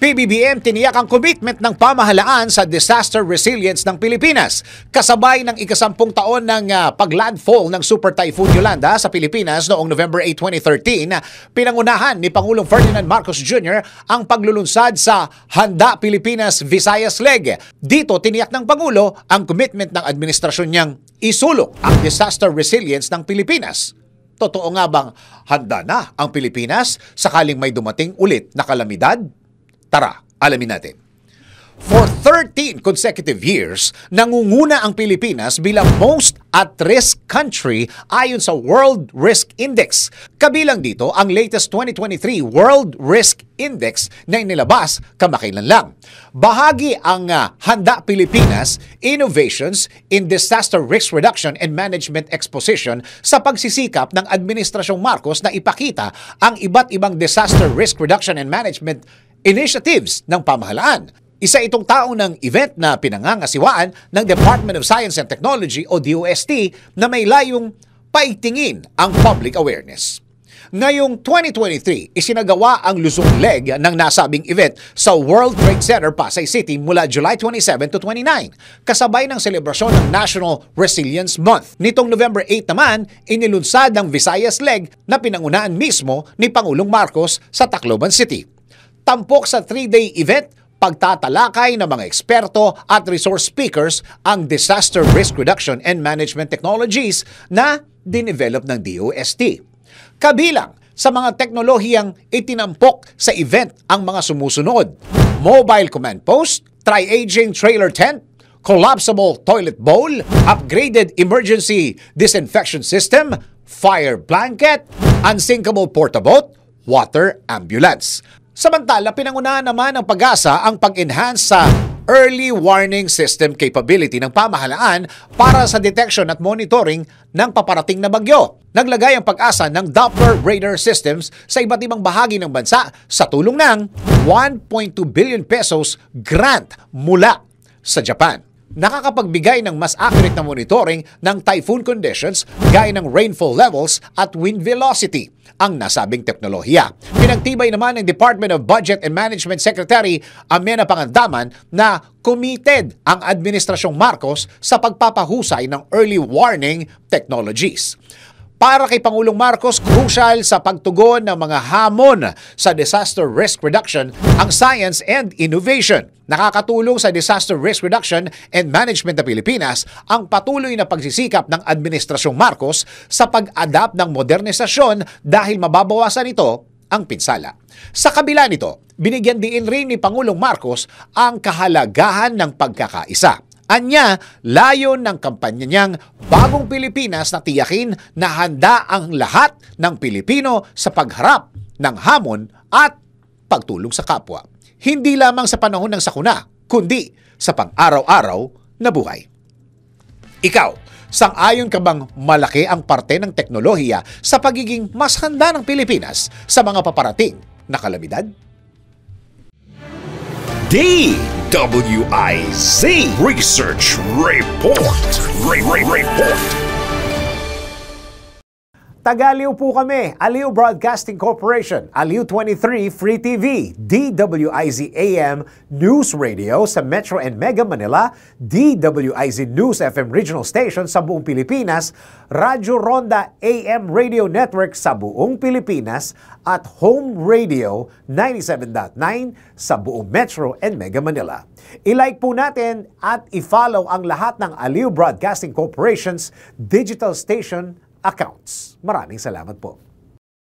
PBBM tiniyak ang commitment ng pamahalaan sa disaster resilience ng Pilipinas. Kasabay ng ikasampung taon ng paglandfall ng Super Typhoon Yolanda sa Pilipinas noong November 8, 2013, pinangunahan ni Pangulong Ferdinand Marcos Jr. ang paglulunsad sa Handa Pilipinas Visayas Leg. Dito tiniyak ng Pangulo ang commitment ng administrasyon niyang isulong ang disaster resilience ng Pilipinas. Totoo nga bang handa na ang Pilipinas sakaling may dumating ulit na kalamidad? Tara, alamin natin. For 13 consecutive years, nangunguna ang Pilipinas bilang most at-risk country ayon sa World Risk Index. Kabilang dito ang latest 2023 World Risk Index na inilabas kamakailan lang. Bahagi ang Handa Pilipinas Innovations in Disaster Risk Reduction and Management Exposition sa pagsisikap ng Administrasyong Marcos na ipakita ang iba't ibang disaster risk reduction and management initiatives ng pamahalaan. Isa itong taong ng event na pinangangasiwaan ng Department of Science and Technology o DOST na may layong paigtingin ang public awareness. Ngayong 2023, isinagawa ang lusong leg ng nasabing event sa World Trade Center, Pasay City mula July 27 to 29, kasabay ng selebrasyon ng National Resilience Month. Nitong November 8 naman, inilunsad ang Visayas Leg na pinangunaan mismo ni Pangulong Marcos sa Tacloban City. Tampok sa 3-day event, pagtatalakay ng mga eksperto at resource speakers ang disaster risk reduction and management technologies na dinevelop ng DOST. Kabilang sa mga teknolohiyang itinampok sa event ang mga sumusunod: mobile command post, tri-aging trailer tent, collapsible toilet bowl, upgraded emergency disinfection system, fire blanket, unsinkable portaboat, water ambulance. Samantala, pinangunahan naman ng Pag-asa ang pag-enhance sa early warning system capability ng pamahalaan para sa detection at monitoring ng paparating na bagyo. Naglagay ang Pag-asa ng Doppler radar systems sa iba't ibang bahagi ng bansa sa tulong ng 1.2 billion pesos grant mula sa Japan. Nakakapagbigay ng mas accurate na monitoring ng typhoon conditions gaya ng rainfall levels at wind velocity ang nasabing teknolohiya. Pinagtibay naman ng Department of Budget and Management Secretary Amiana Pangandaman na committed ang Administrasyong Marcos sa pagpapahusay ng early warning technologies. Para kay Pangulong Marcos, crucial sa pagtugon ng mga hamon sa disaster risk reduction ang science and innovation. Nakakatulong sa disaster risk reduction and management ng Pilipinas ang patuloy na pagsisikap ng Administrasyong Marcos sa pag-adapt ng modernisasyon dahil mababawasan ito ang pinsala. Sa kabila nito, binigyan din rin ni Pangulong Marcos ang kahalagahan ng pagkakaisa. Anya, layon ng kampanya niyang Bagong Pilipinas na tiyakin na handa ang lahat ng Pilipino sa pagharap ng hamon at pagtulong sa kapwa. Hindi lamang sa panahon ng sakuna, kundi sa pang-araw-araw na buhay. Ikaw, sang-ayon ka bang malaki ang parte ng teknolohiya sa pagiging mas handa ng Pilipinas sa mga paparating na kalamidad? DWIZ Research Report. Report. Taga-Aliw po kami, Aliw Broadcasting Corporation, Aliw 23 Free TV, DWIZ AM News Radio sa Metro and Mega Manila, DWIZ News FM Regional Station sa buong Pilipinas, Radyo Ronda AM Radio Network sa buong Pilipinas, at Home Radio 97.9 sa buong Metro and Mega Manila. I-like po natin at i-follow ang lahat ng Aliw Broadcasting Corporation's digital station accounts. Maraming salamat po.